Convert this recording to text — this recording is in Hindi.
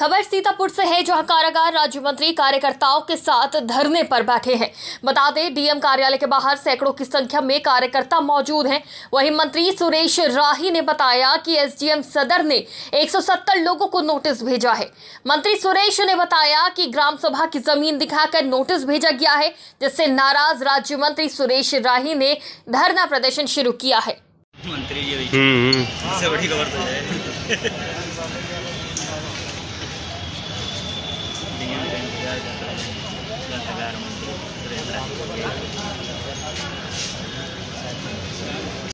खबर सीतापुर से है, जहां कारागार राज्य मंत्री कार्यकर्ताओं के साथ धरने पर बैठे हैं। बता दें, डीएम कार्यालय के बाहर सैकड़ों की संख्या में कार्यकर्ता मौजूद हैं। वहीं मंत्री सुरेश राही ने बताया कि एसडीएम सदर ने 170 लोगों को नोटिस भेजा है। मंत्री सुरेश ने बताया कि ग्राम सभा की जमीन दिखाकर नोटिस भेजा गया है, जिससे नाराज राज्य मंत्री सुरेश राही ने धरना प्रदर्शन शुरू किया है। मंत्री जी इससे बड़ी खबर तो है